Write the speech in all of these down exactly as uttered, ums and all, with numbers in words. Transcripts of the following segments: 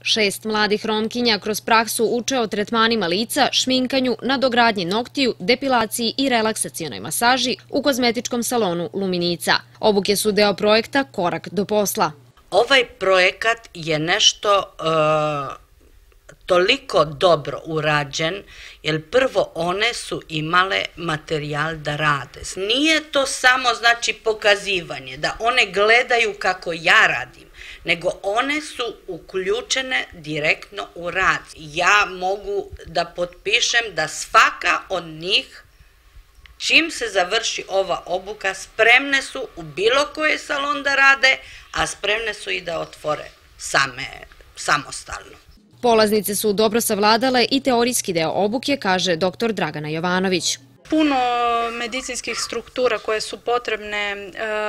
Šest mladih Romkinja kroz praksu uče o tretmanima lica, šminkanju, nadogradnji noktiju, depilaciji i relaksacionoj masaži u kozmetičkom salonu Luminica. Obuke su deo projekta Korak do posla. Ovaj projekat je nešto toliko dobro urađen, jer prvo one su imale materijal da rade. Nije to samo znači pokazivanje, da one gledaju kako ja radim, nego one su uključene direktno u rad. Ja mogu da potpišem da svaka od njih, čim se završi ova obuka, spremne su u bilo koji salon da rade, a spremne su i da otvore same, samostalno. Polaznice su dobro savladale i teorijski deo obuke, kaže doktor Dragana Jovanović. Puno medicinskih struktura koje su potrebne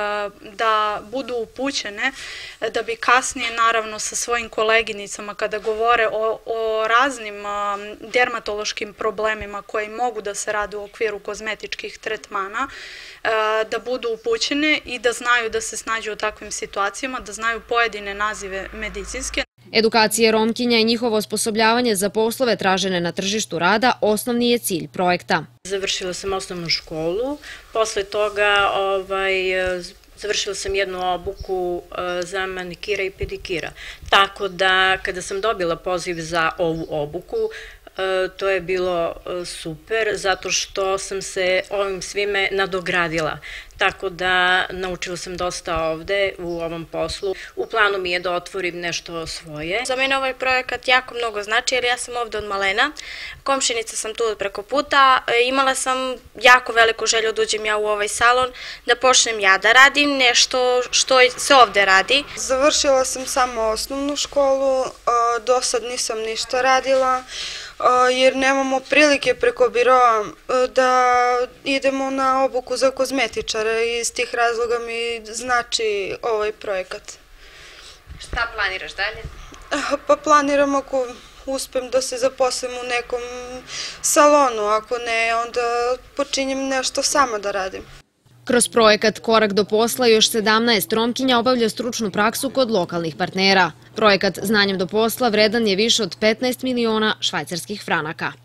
da budu upućene, da bi kasnije naravno sa svojim koleginicama kada govore o, o raznim dermatološkim problemima koji mogu da se rade u okviru kozmetičkih tretmana, da budu upućene i da znaju da se snađu u takvim situacijama, da znaju pojedine nazive medicinske. Edukacije Romkinja i njihovo osposobljavanje za poslove tražene na tržištu rada osnovni je cilj projekta. Završila sam osnovnu školu, posle toga ovaj, završila sam jednu obuku za manikira i pedikira. Tako da kada sam dobila poziv za ovu obuku, to je bilo super, zato što sam se ovim svime nadogradila. Tako da naučila sam dosta ovde u ovom poslu. U planu mi je da otvorim nešto svoje. Za mene ovaj projekat jako mnogo znači jer ja sam ovde od malena. Komšinica sam tu od preko puta. Imala sam jako veliku želju da uđem ja u ovaj salon, da počnem ja da radim nešto što se ovde radi. Završila sam samo osnovnu školu, do sad nisam ništa radila, jer nemamo prilike preko biroa da idemo na obuku za kozmetičara i iz tih razloga mi znači ovaj projekat. Šta planiraš dalje? Pa planiram ako uspem da se zaposlim u nekom salonu, ako ne onda počinjem nešto sama da radim. Kroz projekat Korak do posla još sedamnaest Romkinja obavlja stručnu praksu kod lokalnih partnera. Projekat Znanjem do posla vredan je više od petnaest miliona švajcarskih franaka.